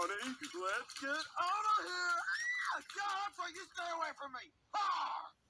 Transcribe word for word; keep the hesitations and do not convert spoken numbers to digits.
honey. Let's get out of here. Ah, yeah, that's right. You stay away from me. Ah!